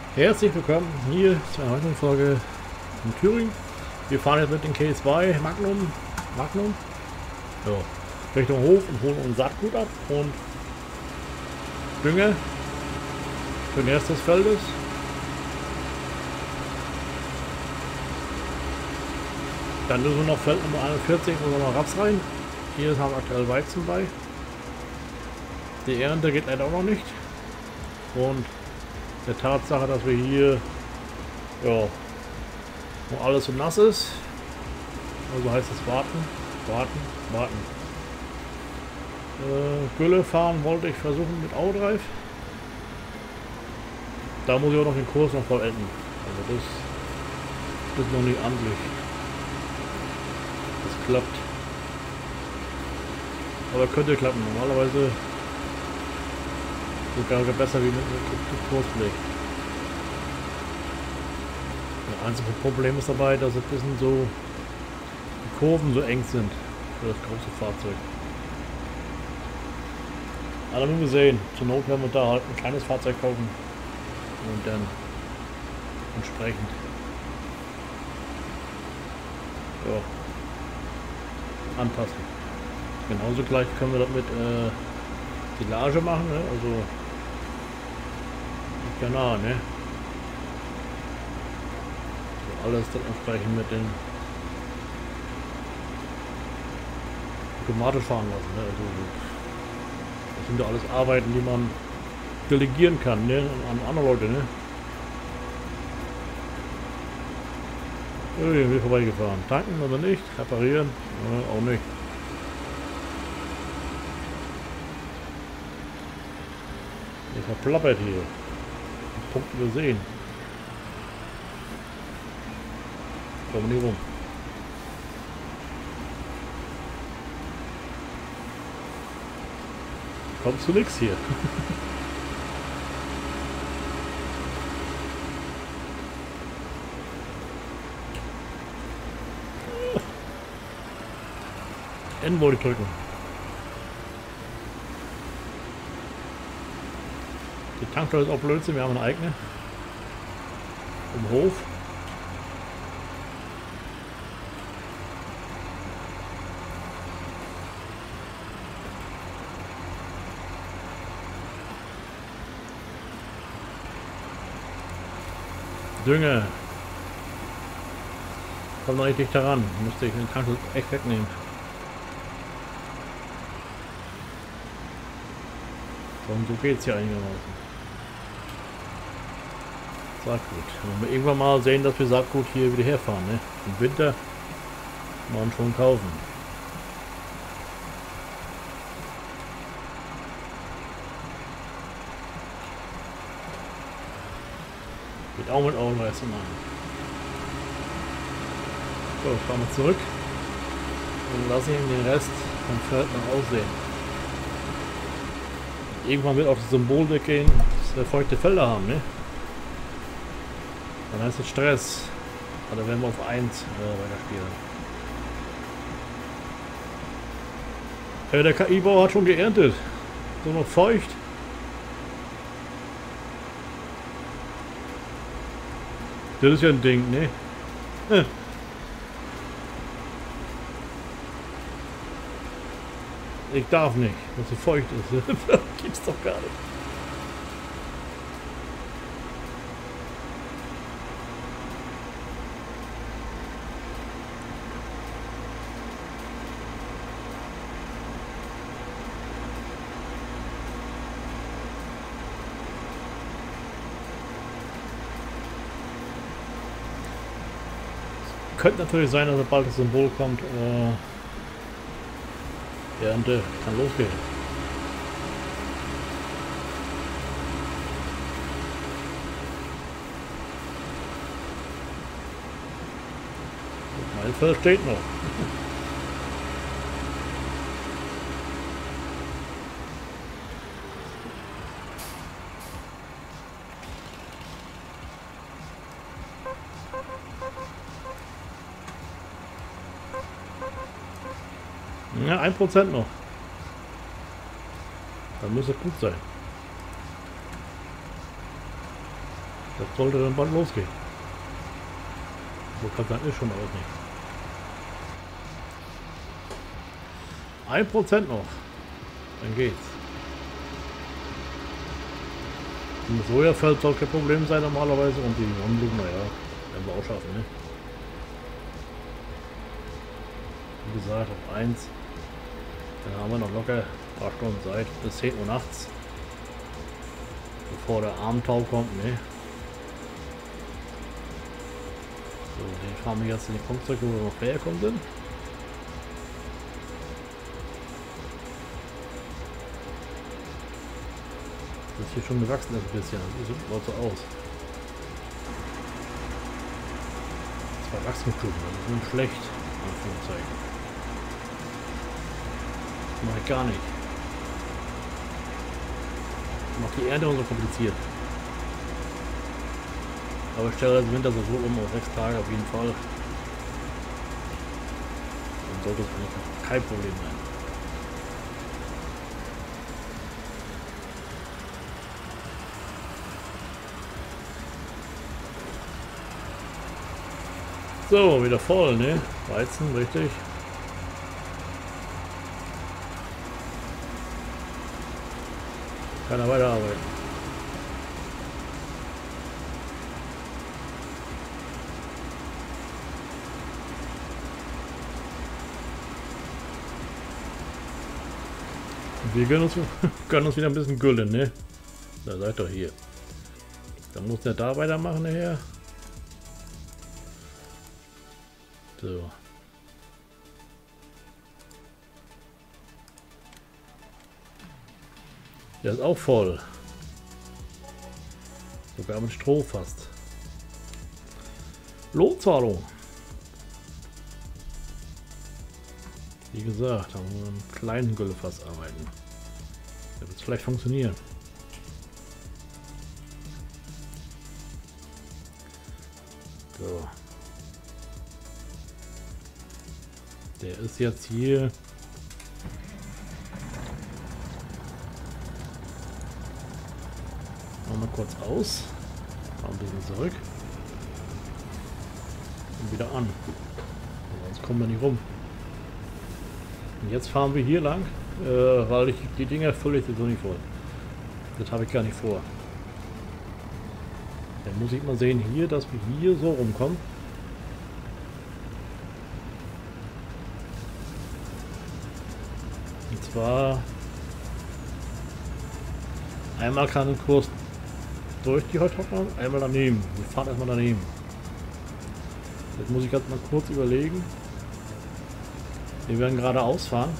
Herzlich willkommen hier zur heutigen Folge in Thüringen. Wir fahren jetzt mit dem K2 Magnum ja, Richtung Hof und holen uns Saatgut ab und Dünger für den Rest des Feldes. Dann ist noch Feld Nummer 41, wo wir noch Raps rein. Hier haben wir aktuell Weizen bei. Die Ernte geht leider auch noch nicht. Und der Tatsache, dass wir hier ja, wo alles so nass ist. Also heißt es warten. Gülle fahren wollte ich versuchen mit Autodrive. Da muss ich auch noch den Kurs noch vollenden. Also das ist noch nicht amtlich. Das klappt. Aber könnte klappen. Normalerweise sogar besser wie mit Kursblick. Das einzige Problem ist dabei, dass ein bisschen so die Kurven so eng sind für das große Fahrzeug. Aber nun gesehen, zur Not werden wir da halt ein kleines Fahrzeug kaufen und dann entsprechend ja, anpassen. Genauso gleich können wir das mit Silage machen, ne? Also ja nah, ne? So alles dann entsprechend mit den automatisch fahren lassen, ne? Also das sind ja alles Arbeiten, die man delegieren kann, ne? An andere Leute, ne? Wir sind vorbeigefahren. Tanken oder nicht? Reparieren? Auch nicht. Ihr verplappert hier. Punkt übersehen. Komm nicht rum. Kommt zu nix hier. N wollte ich drücken. Die Tankstelle ist auch Blödsinn, wir haben eine eigene. Im Hof. Dünger. Kommt noch nicht dichter ran. Müsste ich den Tankstelle echt wegnehmen. Und so geht's ja einigermaßen. Saatgut. Wenn wir irgendwann mal sehen, dass wir Saatgut hier wieder herfahren, ne? Im Winter mal schon kaufen. Geht auch mit Augenreißen an. So, fahren wir zurück und lassen ihn den Rest vom Feld noch aussehen. Irgendwann wird auch das Symbol weggehen, dass wir feuchte Felder haben, ne? Dann heißt es Stress. Aber dann werden wir auf 1 weiterspielen. Der KI-Bauer hat schon geerntet. So noch feucht. Das ist ja ein Ding, ne? Ich darf nicht, weil es so feucht ist. Gibt's doch gar nicht. Könnte natürlich sein, dass sobald das Symbol kommt, Ernte kann losgehen. Mein Feld steht noch. Ja, 1% noch. Dann muss es gut sein. Das sollte dann bald losgehen. So kann das ist schon alles nicht. 1% noch. Dann geht's. Das Sojafeld soll kein Problem sein normalerweise und die Sonnenblumen, naja, werden wir auch schaffen, ne? Wie gesagt, auf 1. Dann haben wir noch locker ein paar Stunden Zeit bis 10 Uhr nachts. Bevor der Abendtau kommt, ne? So, den fahren wir jetzt in den Punkt zurück, wo wir noch hergekommen sind. Das ist hier schon gewachsen ist ein bisschen. Das sieht so aus. 2 Wachstumsstufen, das ist nicht schlecht. Anführungszeichen. Das mache ich gar nicht. Das macht die Ernte so kompliziert. Aber ich stelle das Winter so um auf 6 Tage auf jeden Fall. Dann sollte es eigentlich kein Problem sein. So, wieder voll, ne? Weizen, richtig. Kann er weiterarbeiten. Wir gönnen uns wieder ein bisschen Gülle, ne? Da seid doch hier. Dann muss der da weitermachen nachher. So. Der ist auch voll. Sogar mit Stroh fast. Lohnzahlung. Wie gesagt, da wollen wir mit einem kleinen Güllefass arbeiten. Da wird es vielleicht funktionieren. So. Der ist jetzt hier. Machen wir kurz aus. Fahren ein bisschen zurück. Und wieder an. Sonst kommen wir nicht rum. Und jetzt fahren wir hier lang, weil ich die Dinger fülle ich so nicht voll. Das habe ich gar nicht vor. Dann muss ich mal sehen hier, dass wir hier so rumkommen. Und zwar einmal kann ein Kurs durch die Heutrockner, einmal daneben. Wir fahren erstmal daneben. Jetzt muss ich ganz mal kurz überlegen. Wir werden geradeaus fahren.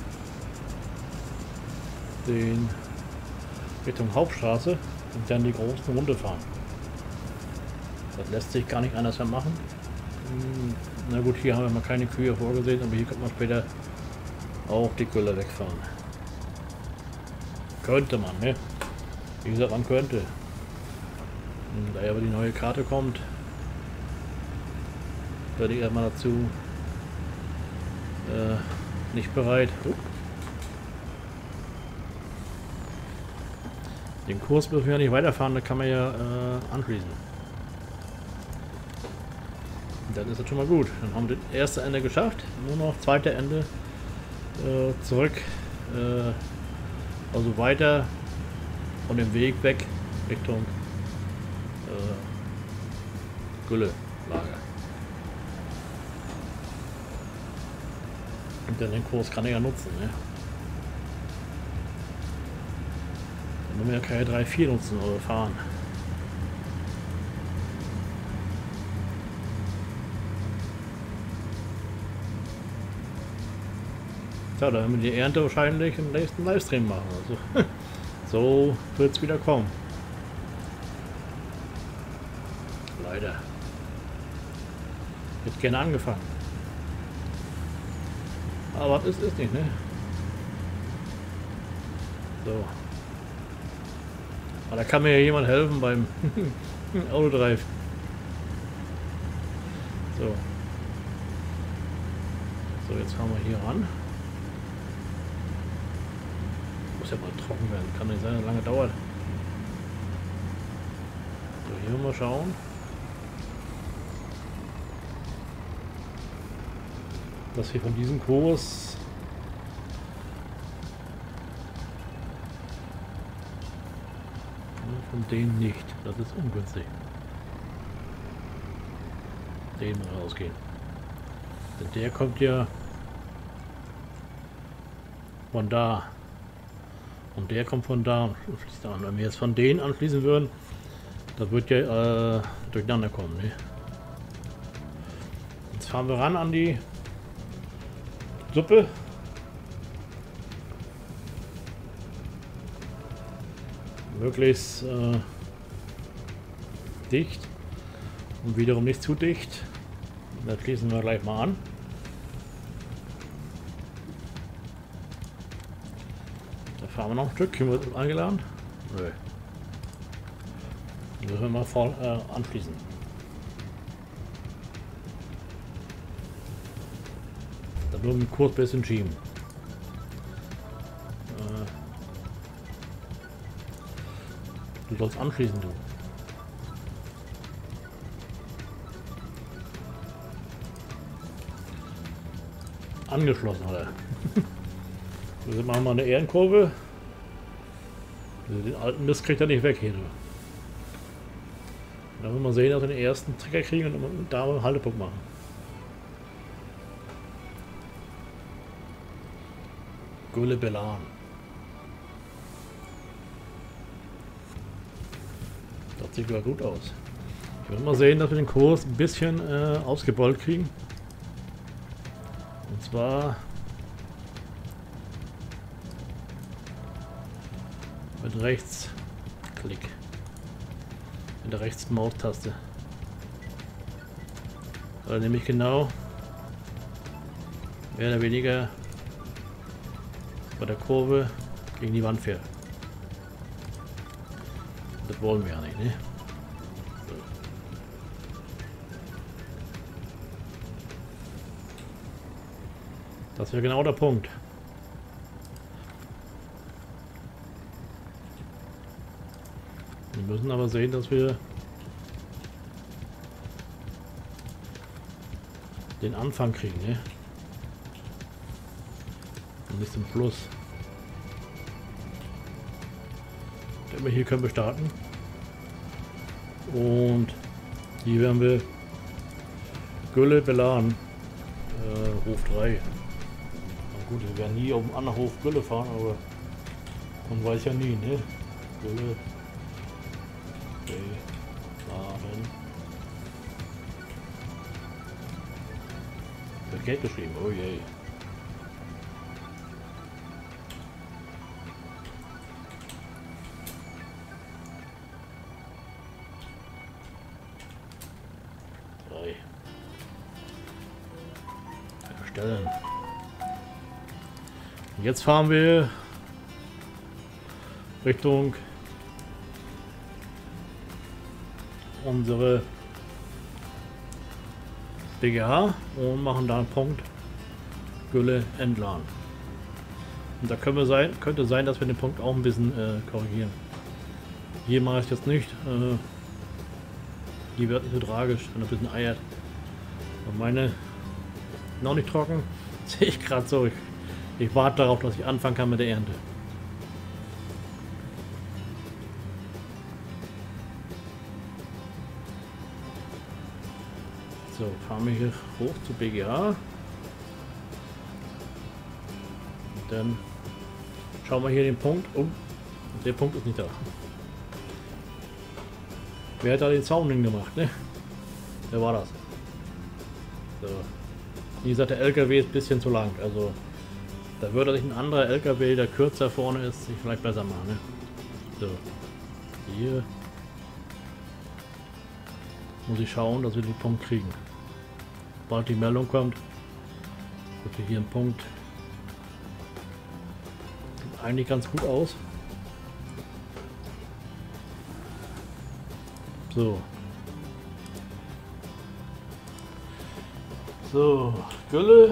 Den Richtung Hauptstraße und dann die großen Runde fahren. Das lässt sich gar nicht anders mehr machen. Na gut, hier haben wir mal keine Kühe vorgesehen, aber hier könnte man später auch die Gülle wegfahren. Könnte man, ne? Wie gesagt, man könnte. Und da aber die neue Karte kommt, werde ich erstmal dazu nicht bereit. Den Kurs müssen wir ja nicht weiterfahren, da kann man ja anschließen. Und dann ist das schon mal gut. Dann haben wir das erste Ende geschafft. Nur noch zweite Ende zurück. Also weiter von dem Weg weg Richtung Güllelager. Und dann den Kurs kann er ja nutzen, ne? Dann müssen wir ja keine 3-4 nutzen oder fahren. Ja, da werden wir die Ernte wahrscheinlich im nächsten Livestream machen. Also, so wird es wieder kommen. Leider. Ich hätte gerne angefangen. Aber das ist nicht, ne? So. Aber da kann mir ja jemand helfen beim Autodrive. So. So, jetzt fahren wir hier ran. Muss ja mal trocken werden. Kann nicht sein, dass lange dauert. So, Hier mal schauen. Dass wir von diesem Kurs von denen nicht. Das ist ungünstig. Den mal rausgehen. Denn der kommt ja von da. Und der kommt von da und fließt an. Wenn wir jetzt von denen anschließen würden, das wird ja durcheinander kommen. Ne? Jetzt fahren wir ran an die Suppe. Möglichst dicht und wiederum nicht zu dicht. Da schließen wir gleich mal an. Da fahren wir noch ein Stück. Hier wird eingeladen. Nö. Müssen wir mal voll anschließen. Da nur mit kurz bisschen schieben. Du sollst anschließen, du. Angeschlossen, oder? Wir machen mal eine Ehrenkurve. Den alten Mist kriegt er nicht weg hier. Da wollen wir sehen, dass wir den ersten Trigger kriegen und da einen Haltepunkt machen. Gülle Belan. Das sieht ja gut aus. Ich will mal sehen, dass wir den Kurs ein bisschen ausgebeult kriegen. Und zwar mit Rechtsklick. Mit der rechten Maustaste. Weil nämlich genau mehr oder weniger bei der Kurve gegen die Wand fährt. Das wollen wir ja nicht, ne? So. Das wäre genau der Punkt. Wir müssen aber sehen, dass wir den Anfang kriegen, ne? Und nicht zum Schluss. Hier können wir starten. Und hier werden wir Gülle Belan, Hof 3. Na gut, wir werden nie auf dem anderen Hof Gülle fahren, aber man weiß ja nie, ne? Gülle Beladen. Wird Geld geschrieben, oh je. Erstellen. Und jetzt fahren wir Richtung unsere BGH und machen da einen Punkt Gülle entladen. Und da könnte sein, dass wir den Punkt auch ein bisschen korrigieren. Hier mache ich es jetzt nicht. Die wird nicht so tragisch, wenn er ein bisschen eiert. Und meine noch nicht trocken. Sehe ich gerade so. Ich warte darauf, dass ich anfangen kann mit der Ernte. So, fahren wir hier hoch zu BGH. Und dann schauen wir hier den Punkt um. Der Punkt ist nicht da. Wer hat da den Zaun hingemacht, ne? Wer war das? So. Wie gesagt, der LKW ist ein bisschen zu lang. Also da würde sich ein anderer LKW, der kürzer vorne ist, sich vielleicht besser machen. Ne? So. Hier muss ich schauen, dass wir den Punkt kriegen. Sobald die Meldung kommt, wird hier ein Punkt. Sieht eigentlich ganz gut aus. So. So, Gülle.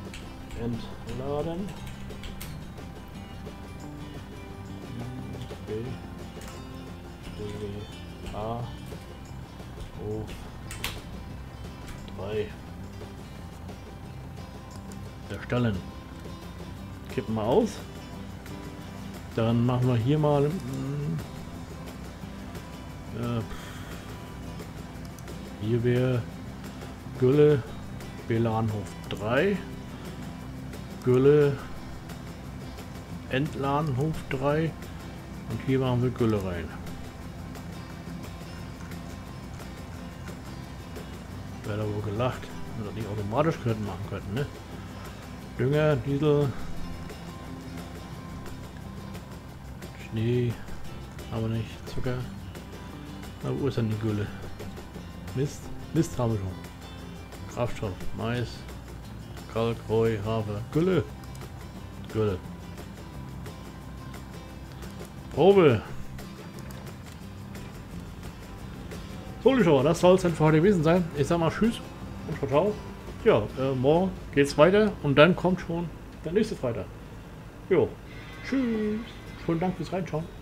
Entladen. A. Hof 3. Erstellen. Kippen wir aus. Dann machen wir hier mal hier wäre Gülle Belanhof 3, Gülle Entladenhof 3 und hier machen wir Gülle rein. Wäre da wohl gelacht, wenn wir das nicht automatisch machen könnten, ne? Dünger, Diesel, Schnee, aber nicht Zucker. Na, wo ist denn die Gülle? Mist, Mist haben wir schon. Kraftstoff, Mais, Kalk, Heu, Hafer, Gülle, Gülle. Probe. So, Zuschauer, das soll es dann für heute gewesen sein. Ich sag mal Tschüss und ciao, ciao. Ja, morgen geht's weiter und dann kommt schon der nächste Freitag. Jo, tschüss. Schönen Dank fürs Reinschauen.